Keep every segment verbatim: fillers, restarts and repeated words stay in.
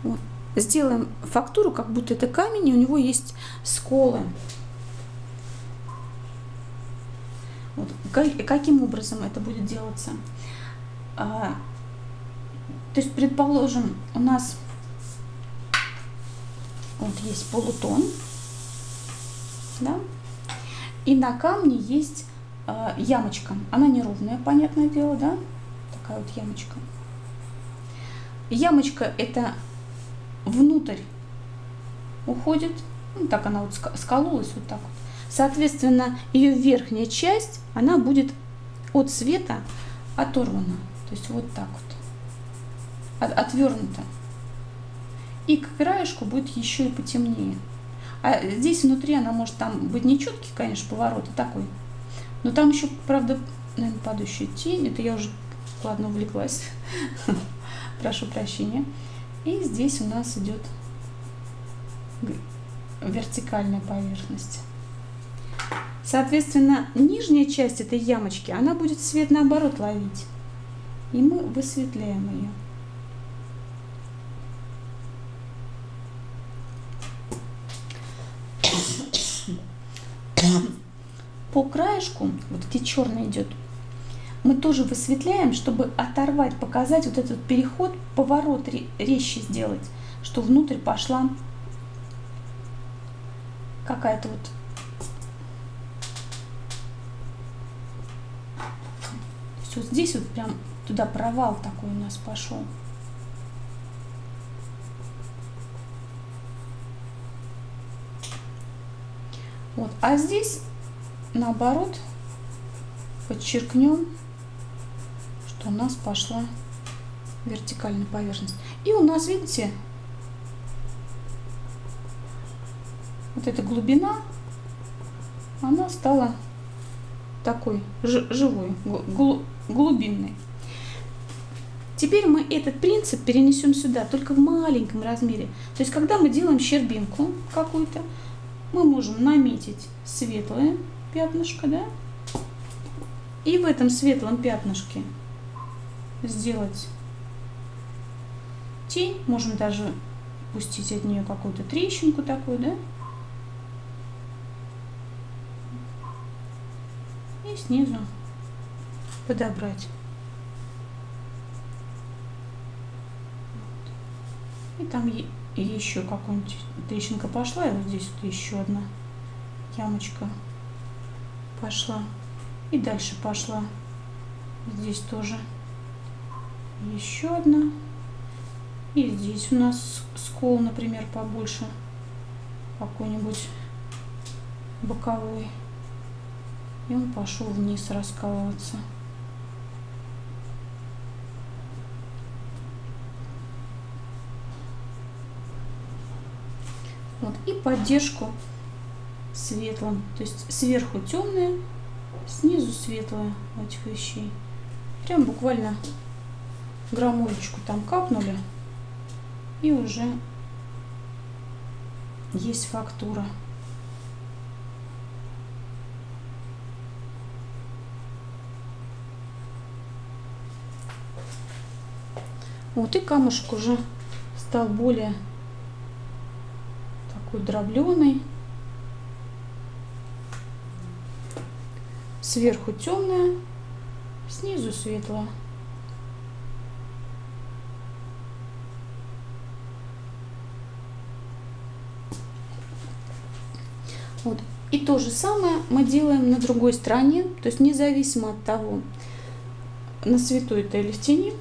Вот. Сделаем фактуру, как будто это камень, и у него есть сколы. Вот. Каким образом это будет делаться? А, то есть, предположим, у нас вот есть полутон, да? И на камне есть а, ямочка. Она неровная, понятное дело, да? Такая вот ямочка. Ямочка это внутрь уходит, ну, так она вот скололась вот так вот. Соответственно, ее верхняя часть, она будет от света оторвана, то есть вот так вот, от, отвернута. И к краешку будет еще и потемнее. А здесь внутри она может там быть нечеткий, конечно, поворот и такой, но там еще, правда, наверное, падающая тень, это я уже, ладно, увлеклась, прошу прощения. И здесь у нас идет вертикальная поверхность. Соответственно, нижняя часть этой ямочки, она будет свет наоборот ловить. И мы высветляем ее. По краешку, вот где черный идет, мы тоже высветляем, чтобы оторвать, показать вот этот переход, поворот резче сделать, что внутрь пошла какая-то вот вот здесь вот прям туда провал такой у нас пошел. Вот, а здесь наоборот подчеркнем, что у нас пошла вертикальная поверхность. И у нас, видите, вот эта глубина, она стала такой живой, глубинной. Теперь мы этот принцип перенесем сюда, только в маленьком размере. То есть, когда мы делаем щербинку какую-то, мы можем наметить светлое пятнышко, да, и в этом светлом пятнышке сделать тень, можем даже пустить от нее какую-то трещинку такую, да, и снизу подобрать. И там еще какая-нибудь трещинка пошла, и вот здесь вот еще одна ямочка пошла, и дальше пошла здесь тоже еще одна, и здесь у нас скол, например, побольше какой-нибудь боковой, и он пошел вниз раскалываться. Вот, и поддержку светлым, то есть сверху темное, снизу светлое у этих вещей. Прям буквально граммулечку там капнули, и уже есть фактура. Вот, и камушек уже стал более такой дробленый. Сверху темное, снизу светлое. Вот. И то же самое мы делаем на другой стороне, то есть независимо от того, на свету это или в тени.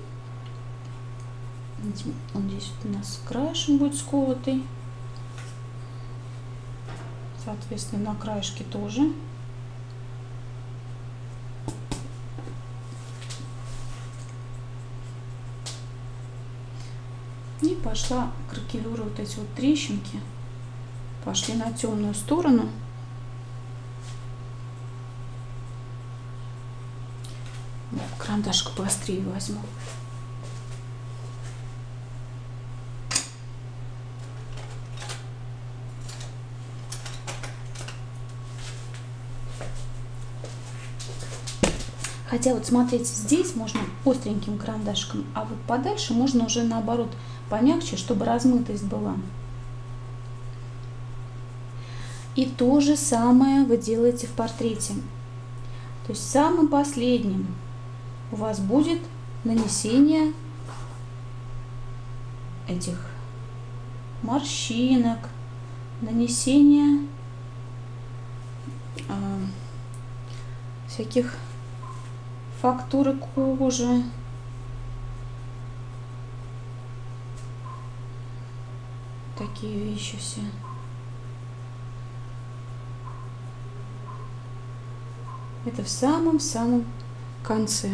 Он здесь у нас краешек будет сколотый. Соответственно, на краешке тоже. И пошла кракелюра, вот эти вот трещинки пошли на темную сторону. Карандашик поострее возьму. Хотя вот смотрите, здесь можно остреньким карандашиком, а вот подальше можно уже наоборот помягче, чтобы размытость была. И то же самое вы делаете в портрете. То есть самым последним у вас будет нанесение этих морщинок, нанесение э, всяких фактуры кожи. Такие вещи все. Это в самом-самом конце.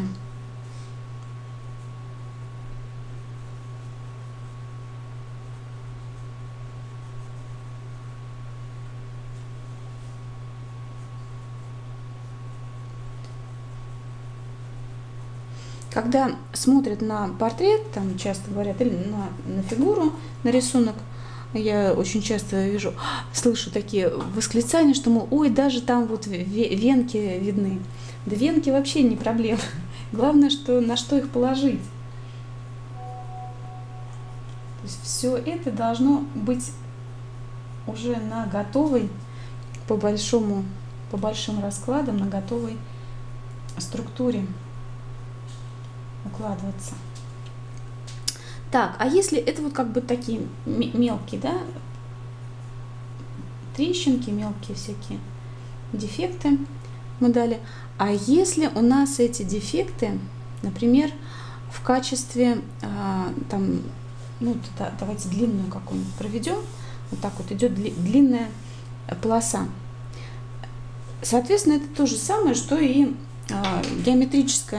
Когда смотрят на портрет, там часто говорят, или на, на фигуру, на рисунок, я очень часто вижу, слышу такие восклицания, что, мол, ой, даже там вот венки видны. Да венки вообще не проблема. Главное, что на что их положить. То есть все это должно быть уже на готовой, по большому, по большим раскладам, на готовой структуре укладываться. Так, а если это вот как бы такие мелкие, да, трещинки, мелкие всякие дефекты мы дали. А если у нас эти дефекты, например, в качестве, а, там, ну, да, давайте длинную какую-нибудь проведем, вот так вот идет длинная полоса. Соответственно, это то же самое, что и а, геометрическая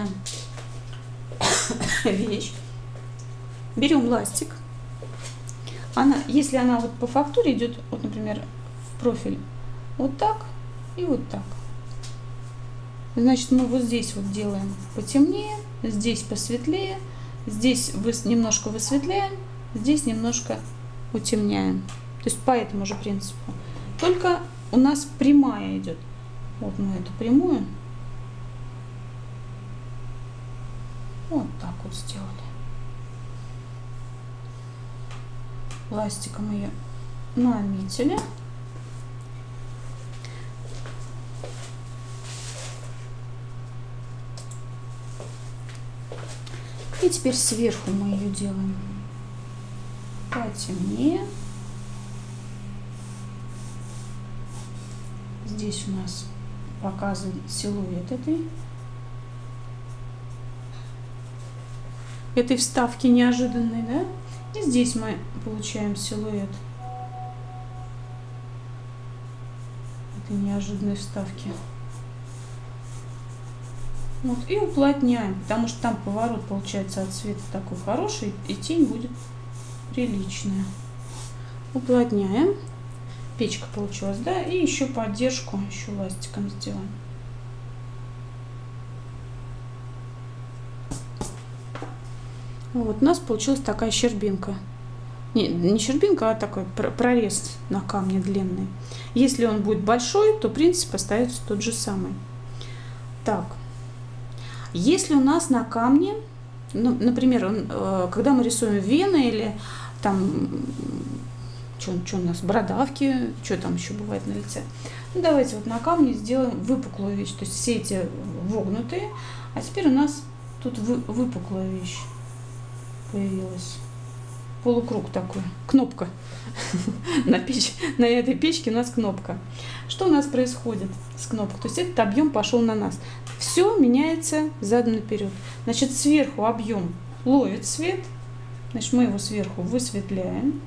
вещь. Берем ластик. Она, если она вот по фактуре идет, вот, например, в профиль, вот так и вот так. Значит, мы вот здесь вот делаем потемнее, здесь посветлее, здесь немножко высветляем, здесь немножко утемняем. То есть по этому же принципу. Только у нас прямая идет. Вот мы эту прямую вот так вот сделали. Ластиком ее наметили. И теперь сверху мы ее делаем потемнее. Здесь у нас показан силуэт этой этой вставки неожиданной, да? И здесь мы получаем силуэт этой неожиданной вставки. Вот, и уплотняем, потому что там поворот получается от цвета такой хороший, и тень будет приличная. Уплотняем. Печка получилась, да? И еще поддержку еще ластиком сделаем. Вот у нас получилась такая щербинка. Не, не щербинка, а такой прорез на камне длинный. Если он будет большой, то принцип остается тот же самый. Так, если у нас на камне, ну, например, он, когда мы рисуем вены или там, что у нас, бородавки, что там еще бывает на лице. Ну, давайте вот на камне сделаем выпуклую вещь. То есть все эти вогнутые, а теперь у нас тут вы, выпуклая вещь появилась. Полукруг такой, кнопка. На, печ, на этой печке у нас кнопка. Что у нас происходит с кнопкой? То есть этот объем пошел на нас. Все меняется задом наперед. Значит, сверху объем ловит свет. Значит, мы его сверху высветляем.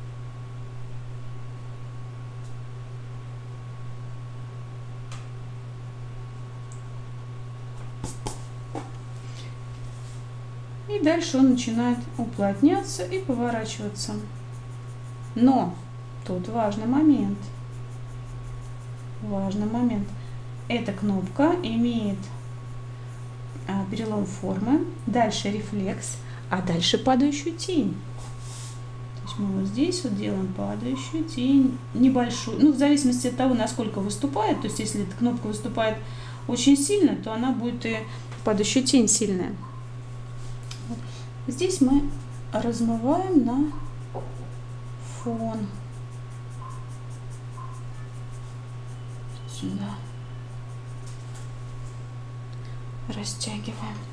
И дальше он начинает уплотняться и поворачиваться. Но тут важный момент. Важный момент. Эта кнопка имеет а, перелом формы, дальше рефлекс, а дальше падающую тень. То есть мы вот здесь вот делаем падающую тень, небольшую, ну в зависимости от того, насколько выступает. То есть если эта кнопка выступает очень сильно, то она будет и падающую тень сильная. Вот. Здесь мы размываем на фон. Сюда. Растягиваем.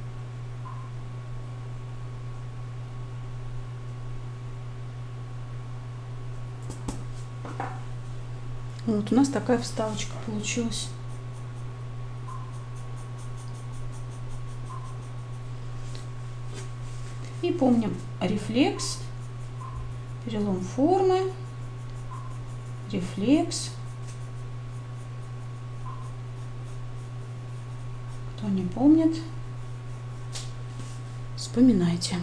Вот у нас такая вставочка получилась. И помним рефлекс, перелом формы, рефлекс. Кто не помнит, вспоминайте.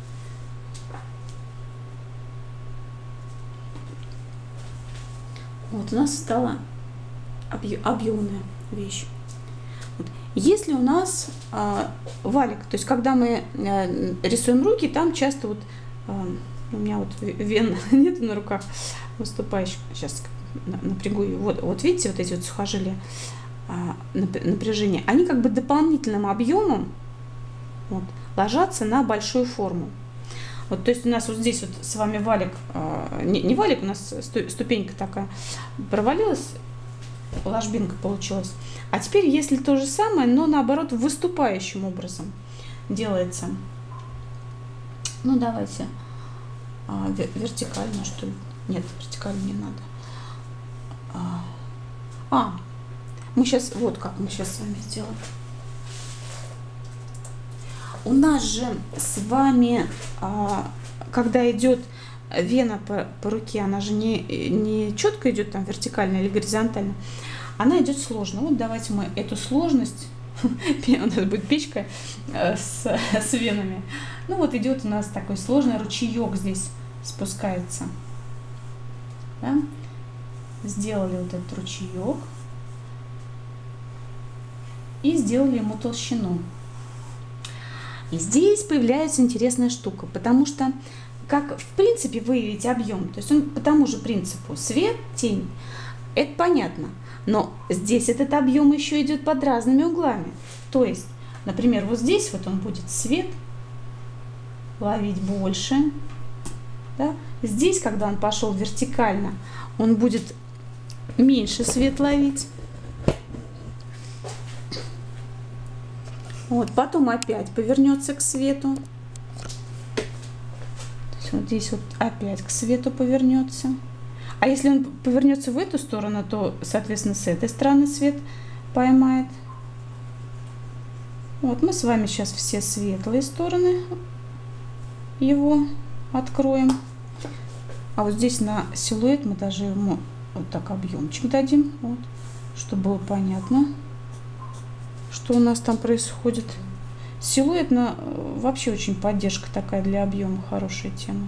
Вот у нас стала объемная вещь. Вот. Если у нас а, валик, то есть когда мы а, рисуем руки, там часто вот а, у меня вот вен нет на руках выступающих. Сейчас напрягу ее. Вот, вот видите, вот эти вот сухожилия а, напряжения, они как бы дополнительным объемом вот, ложатся на большую форму. Вот, то есть у нас вот здесь вот с вами валик, э, не, не валик, у нас ступенька такая провалилась, ложбинка получилась. А теперь, если то же самое, но наоборот выступающим образом делается. Ну давайте а, вертикально, что ли? Нет, вертикально не надо. А, а, мы сейчас, вот как мы сейчас с вами сделаем. У нас же с вами, когда идет вена по, по руке, она же не, не четко идет там вертикально или горизонтально, она идет сложно. Вот давайте мы эту сложность, у нас будет печка с, с венами, ну вот идет у нас такой сложный ручеек здесь спускается. Да? Сделали вот этот ручеек и сделали ему толщину. И здесь появляется интересная штука, потому что, как в принципе выявить объем, то есть он по тому же принципу свет, тень, это понятно, но здесь этот объем еще идет под разными углами. То есть, например, вот здесь вот он будет свет ловить больше, да? Здесь, когда он пошел вертикально, он будет меньше свет ловить. Вот, потом опять повернется к свету. То есть вот здесь вот опять к свету повернется. А если он повернется в эту сторону, то, соответственно, с этой стороны свет поймает. Вот мы с вами сейчас все светлые стороны его откроем. А вот здесь на силуэт мы даже ему вот так объемчик дадим, вот, чтобы было понятно, что у нас там происходит. Силуэт на, вообще очень поддержка такая для объема, хорошая тема.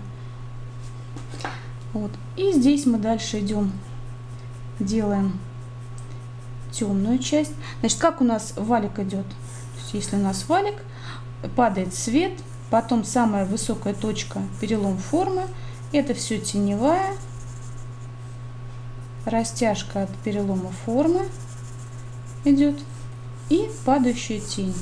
Вот. И здесь мы дальше идем, делаем темную часть. Значит, как у нас валик идет? То есть, если у нас валик, падает свет, потом самая высокая точка, перелом формы, это все теневая, растяжка от перелома формы идет. И падающая тень.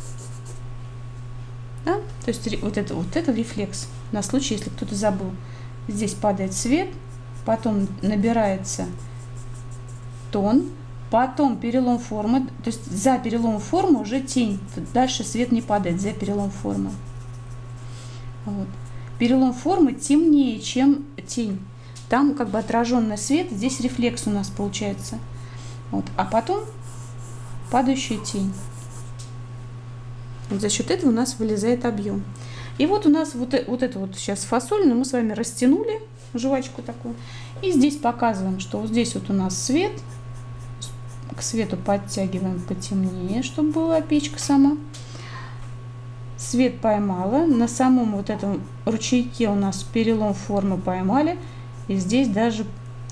Да? То есть вот это, вот это рефлекс. На случай, если кто-то забыл. Здесь падает свет, потом набирается тон, потом перелом формы. То есть за перелом формы уже тень. Дальше свет не падает за перелом формы. Вот. Перелом формы темнее, чем тень. Там как бы отраженный свет, здесь рефлекс у нас получается. Вот. А потом падающая тень. Вот за счет этого у нас вылезает объем. И вот у нас вот, вот это вот сейчас фасоль, но мы с вами растянули жвачку такую. И здесь показываем, что вот здесь вот у нас свет. К свету подтягиваем потемнее, чтобы была печка сама. Свет поймала. На самом вот этом ручейке у нас перелом формы поймали. И здесь даже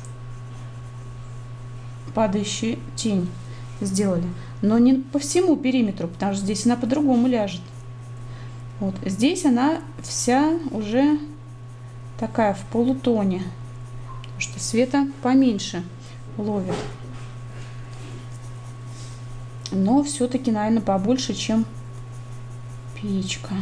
падающую тень сделали, но не по всему периметру, потому что здесь она по-другому ляжет. Вот здесь она вся уже такая в полутоне, потому что света поменьше ловит. но все-таки, наверное, побольше, чем печка.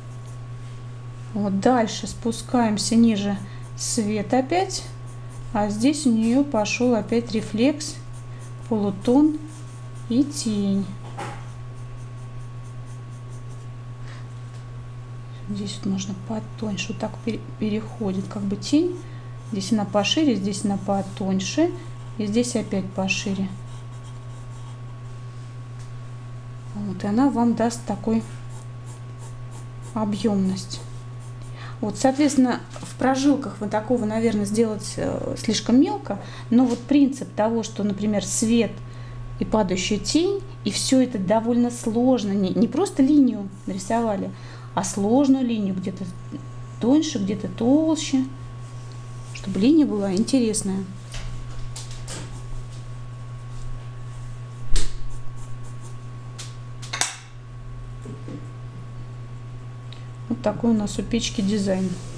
Вот дальше спускаемся ниже, свет опять, а здесь у нее пошел опять рефлекс, полутон и тень. Здесь вот можно потоньше, вот так переходит как бы тень. Здесь она пошире, здесь она потоньше, и здесь опять пошире. Вот, и она вам даст такой объемность. Вот, соответственно, в прожилках вы такого, наверное, сделать э, слишком мелко, но вот принцип того, что, например, свет и падающая тень, и все это довольно сложно, не, не просто линию нарисовали, а сложную линию, где-то тоньше, где-то толще, чтобы линия была интересная. Вот такой у нас у печки дизайн.